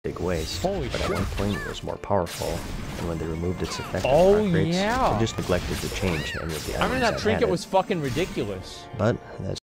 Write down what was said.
big waste. Holy but shit. at one point it was more powerful, and when they removed its effective Yeah. they just neglected to change any of the items I remember that had trinket it. was fucking ridiculous. But that's